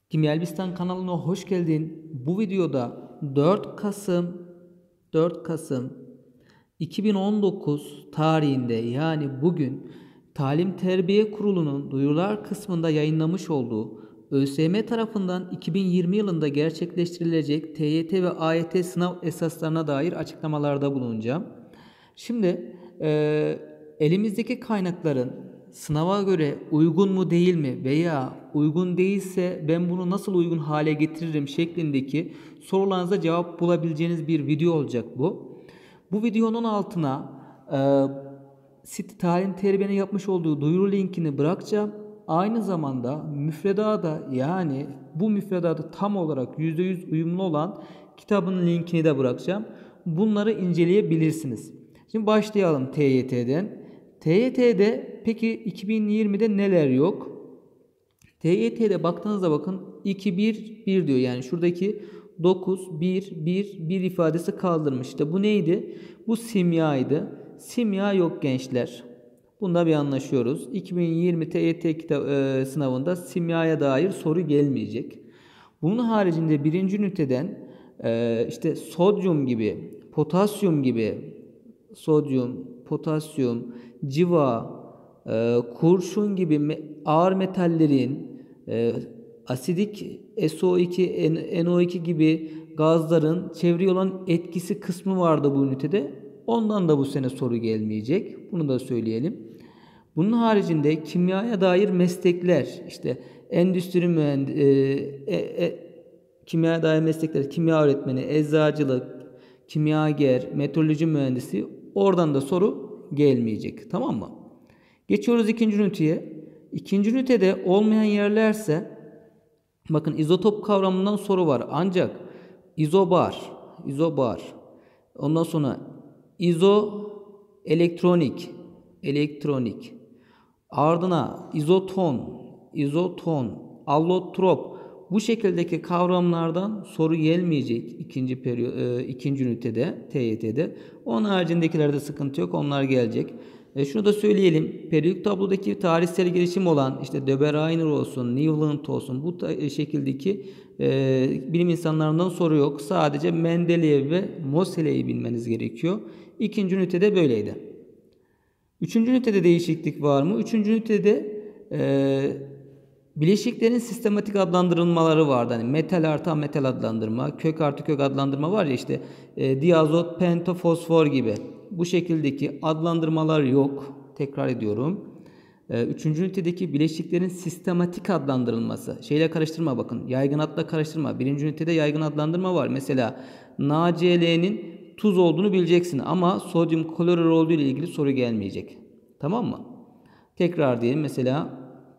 Kimya kanalına hoş geldin. Bu videoda 4 Kasım 2019 tarihinde yani bugün Talim Terbiye Kurulu'nun duyurular kısmında yayınlamış olduğu ÖSYM tarafından 2020 yılında gerçekleştirilecek TYT ve AYT sınav esaslarına dair açıklamalarda bulunacağım. Şimdi elimizdeki kaynakların sınava göre uygun mu değil mi veya uygun değilse ben bunu nasıl uygun hale getiririm şeklindeki sorularınıza cevap bulabileceğiniz bir video olacak bu. Bu videonun altına Talim Terbiye'nin yapmış olduğu duyuru linkini bırakacağım. Aynı zamanda müfredada yani bu müfredada tam olarak %100 uyumlu olan kitabın linkini de bırakacağım. Bunları inceleyebilirsiniz. Şimdi başlayalım TYT'den. TYT'de peki 2020'de neler yok? TYT'de baktığınızda bakın 2-1-1 diyor. Yani şuradaki 9-1-1-1 ifadesi kaldırmış. İşte bu neydi? Bu simyaydı. Simya yok gençler. Bunda bir anlaşıyoruz. 2020 TYT sınavında simyaya dair soru gelmeyecek. Bunun haricinde birinci üniteden işte sodyum gibi, potasyum gibi, sodyum, potasyum, civa, kurşun gibi ağır metallerin, asidik SO2, NO2 gibi gazların çevreye olan etkisi kısmı vardı bu ünitede. Ondan da bu sene soru gelmeyecek. Bunu da söyleyelim. Bunun haricinde kimyaya dair meslekler, işte endüstri kimyaya dair meslekler, kimya öğretmeni, eczacılık, kimyager, meteoroloji mühendisi, oradan da soru gelmeyecek. Tamam mı? Geçiyoruz ikinci üniteye. İkinci ünitede olmayan yerlerse bakın izotop kavramından soru var. Ancak izobar, ondan sonra elektronik, ardına izoton, allotrop, bu şekildeki kavramlardan soru gelmeyecek ikinci ünitede, TYT'de. Onun haricindekilerde sıkıntı yok. Onlar gelecek. Şunu da söyleyelim. Periyodik tablodaki tarihsel gelişim olan işte De Bruijner olsun, Newland olsun, bu şekildeki bilim insanlarından soru yok. Sadece Mendeleev ve Moseley'i bilmeniz gerekiyor. İkinci ünitede böyleydi. Üçüncü ünitede değişiklik var mı? Üçüncü ünitede bileşiklerin sistematik adlandırılmaları vardı. Hani metal artı metal adlandırma, kök artı kök adlandırma var ya, işte diazot, pentafosfor gibi. Bu şekildeki adlandırmalar yok. Tekrar ediyorum. Üçüncü ünitedeki bileşiklerin sistematik adlandırılması. Şeyle karıştırma bakın. Yaygın adla karıştırma. Birinci ünitede yaygın adlandırma var. Mesela NaCl'nin tuz olduğunu bileceksin ama sodyum klorür olduğu ile ilgili soru gelmeyecek. Tamam mı? Tekrar diyelim, mesela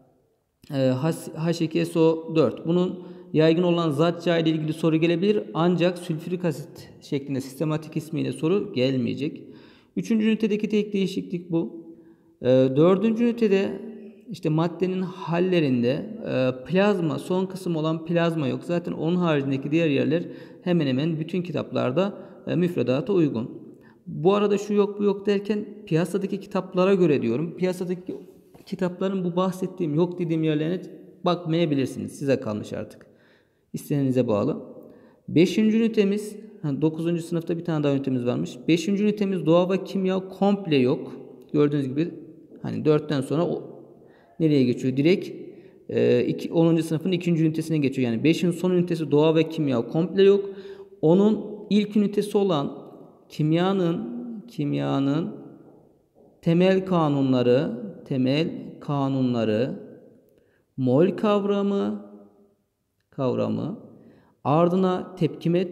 H2SO4. Bunun yaygın olan zatça ile ilgili soru gelebilir ancak sülfürik asit şeklinde sistematik ismiyle soru gelmeyecek. Üçüncü ünitedeki tek değişiklik bu. Dördüncü ünitede işte maddenin hallerinde plazma, son kısım olan plazma yok. Zaten onun haricindeki diğer yerler hemen hemen bütün kitaplarda müfredata uygun. Bu arada şu yok bu yok derken piyasadaki kitaplara göre diyorum. Piyasadaki kitapların bu bahsettiğim yok dediğim yerlerine bakmayabilirsiniz. Size kalmış artık. İsteğinize bağlı. 5. ünitemiz, 9. sınıfta bir tane daha ünitemiz varmış. 5. ünitemiz doğa ve kimya komple yok. Gördüğünüz gibi hani 4'ten sonra nereye geçiyor? Direkt 10. sınıfın 2. ünitesine geçiyor. Yani 5'in son ünitesi doğa ve kimya komple yok. Onun ilk ünitesi olan kimyanın temel kanunları, mol kavramı, ardına tepkime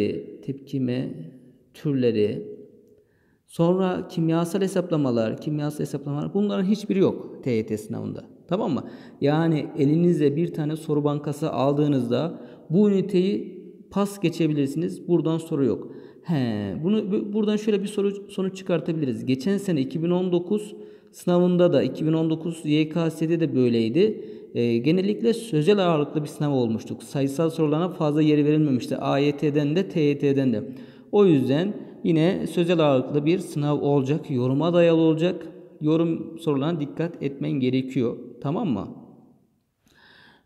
türleri, sonra kimyasal hesaplamalar, bunların hiçbiri yok TYT sınavında. Tamam mı? Yani elinize bir tane soru bankası aldığınızda bu üniteyi pas geçebilirsiniz. Buradan soru yok. Buradan şöyle bir sonuç çıkartabiliriz. Geçen sene 2019 sınavında da 2019 YKS'de de böyleydi. Genellikle sözel ağırlıklı bir sınav olmuştuk. Sayısal sorularına fazla yer verilmemişti. AYT'den de TYT'den de. O yüzden yine sözel ağırlıklı bir sınav olacak. Yoruma dayalı olacak. Yorum sorularına dikkat etmen gerekiyor. Tamam mı?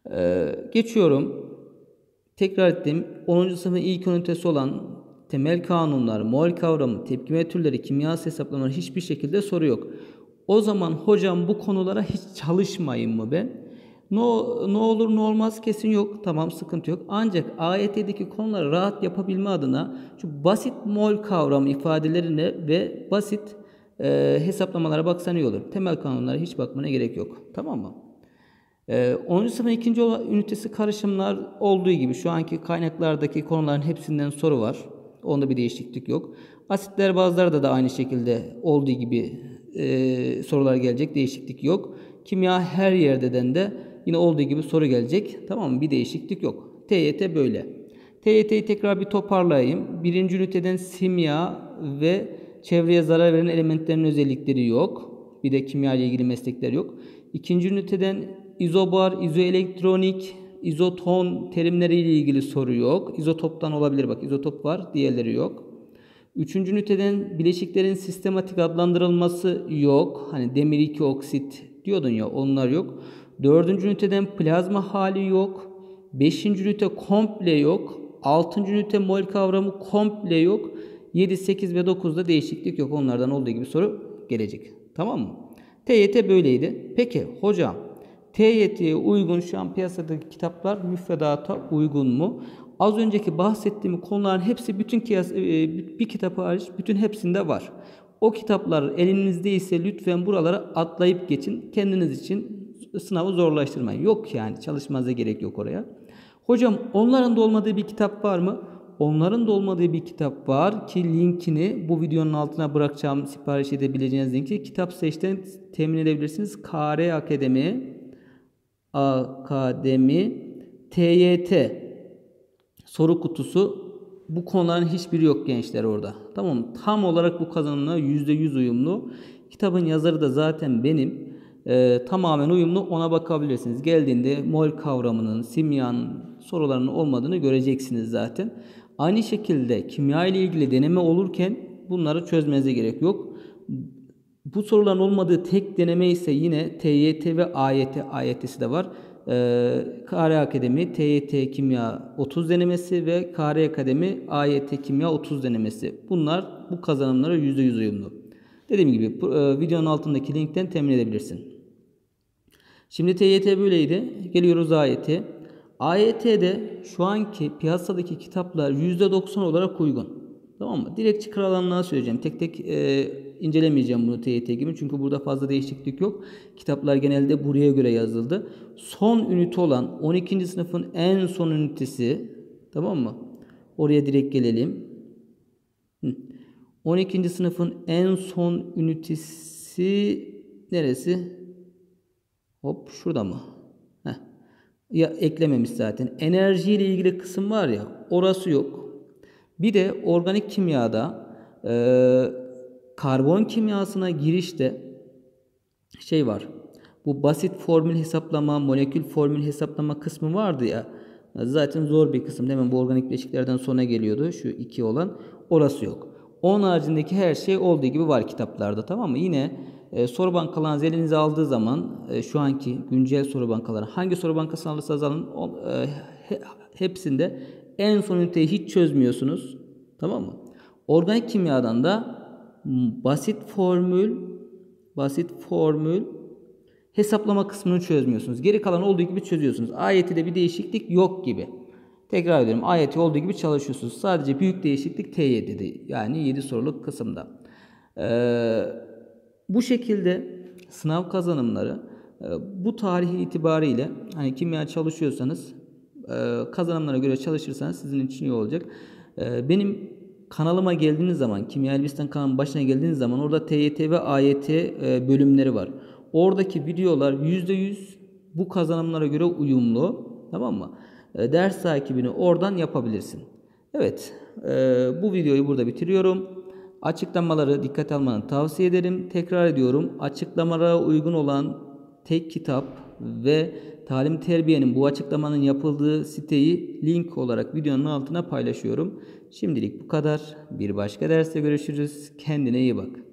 Geçiyorum. Tekrar ettim. 10. sınıfın ilk ünitesi olan temel kanunlar, mol kavramı, tepkime türleri, kimyasal hesaplamaları hiçbir şekilde soru yok. O zaman hocam bu konulara hiç çalışmayayım mı ben? Ne olur ne olmaz kesin yok. Tamam, sıkıntı yok. Ancak AYT'deki konuları rahat yapabilme adına şu basit mol kavramı ifadelerine ve basit hesaplamalara baksan iyi olur. Temel kanunlara hiç bakmana gerek yok. Tamam mı? 10. sınıfın ikinci ünitesi karışımlar olduğu gibi şu anki kaynaklardaki konuların hepsinden soru var. Onda bir değişiklik yok. Asitler bazıları da aynı şekilde olduğu gibi sorular gelecek. Değişiklik yok. Kimya her yerdeden de yine olduğu gibi soru gelecek. Tamam mı? Bir değişiklik yok. TYT böyle. TYT'yi tekrar bir toparlayayım. Birinci üniteden simya ve çevreye zarar veren elementlerin özellikleri yok. Bir de kimya ile ilgili meslekler yok. İkinci üniteden izobar, izoelektronik, izoton terimleriyle ilgili soru yok. İzotoptan olabilir, bak izotop var, diğerleri yok. Üçüncü üniteden bileşiklerin sistematik adlandırılması yok. Hani demir 2 oksit diyordun ya, onlar yok. Dördüncü üniteden plazma hali yok. Beşinci ünite komple yok. Altıncı ünite mol kavramı komple yok. 7, 8 ve 9'da değişiklik yok. Onlardan olduğu gibi soru gelecek. Tamam mı? TYT böyleydi. Peki hocam, TYT'ye uygun şu an piyasadaki kitaplar müfredata uygun mu? Az önceki bahsettiğim konuların hepsi bir kitap hariç bütün hepsinde var. O kitaplar elinizde ise lütfen buralara atlayıp geçin. Kendiniz için sınavı zorlaştırmayın. Yok yani, çalışmanıza gerek yok oraya. Hocam onların da olmadığı bir kitap var mı? Onların da olmadığı bir kitap var ki linkini bu videonun altına bırakacağım, sipariş edebileceğiniz linki kitap seçten temin edebilirsiniz. KR Akademi TYT soru kutusu, bu konuların hiçbiri yok gençler orada. Tamam mı? Tam olarak bu kazanımla %100 uyumlu. Kitabın yazarı da zaten benim. Tamamen uyumlu, ona bakabilirsiniz. Geldiğinde mol kavramının, simyanın sorularının olmadığını göreceksiniz zaten. Aynı şekilde kimya ile ilgili deneme olurken bunları çözmenize gerek yok. Bu soruların olmadığı tek deneme ise yine TYT ve AYT'si de var. KR Akademi TYT Kimya 30 denemesi ve KR Akademi AYT Kimya 30 denemesi. Bunlar bu kazanımlara %100 uyumlu. Dediğim gibi videonun altındaki linkten temin edebilirsin. Şimdi TYT böyleydi. Geliyoruz AYT. AYT'de şu anki piyasadaki kitaplar %90 olarak uygun. Tamam mı? Direkt çıkar alanına söyleyeceğim. Tek tek incelemeyeceğim bunu TYT gibi. Çünkü burada fazla değişiklik yok. Kitaplar genelde buraya göre yazıldı. Son ünite olan 12. sınıfın en son ünitesi. Tamam mı? Oraya direkt gelelim. 12. sınıfın en son ünitesi neresi? Hop, şurada mı? Ya eklememiş zaten. Enerji ile ilgili kısım var ya, orası yok. Bir de organik kimyada karbon kimyasına girişte şey var. Bu basit formül hesaplama, molekül formül hesaplama kısmı vardı ya. Zaten zor bir kısım. Hemen bu organik bileşiklerden sonra geliyordu. Şu 2 olan. Orası yok. Onun haricindeki her şey olduğu gibi var kitaplarda. Tamam mı? Yine soru bankalarınızı elinize aldığı zaman şu anki güncel soru bankaları, hangi soru bankasını alırsanız alın hepsinde en son üniteyi hiç çözmüyorsunuz. Tamam mı? Organik kimyadan da basit formül hesaplama kısmını çözmüyorsunuz. Geri kalan olduğu gibi çözüyorsunuz. AYT'de bir değişiklik yok gibi. Tekrar ediyorum. AYT olduğu gibi çalışıyorsunuz. Sadece büyük değişiklik T7'de. Yani 7 soruluk kısımda. Bu şekilde sınav kazanımları bu tarihi itibariyle, hani kimya çalışıyorsanız kazanımlara göre çalışırsanız sizin için iyi olacak. Benim kanalıma geldiğiniz zaman, Kimya Elbistan kanalının başına geldiğiniz zaman orada TYT ve AYT bölümleri var. Oradaki videolar %100 bu kazanımlara göre uyumlu. Tamam mı? Ders takibini oradan yapabilirsin. Evet, bu videoyu burada bitiriyorum. Açıklamaları dikkate almanı tavsiye ederim. Tekrar ediyorum, açıklamalara uygun olan tek kitap ve talim terbiyenin bu açıklamanın yapıldığı siteyi link olarak videonun altına paylaşıyorum. Şimdilik bu kadar. Bir başka derste görüşürüz. Kendine iyi bak.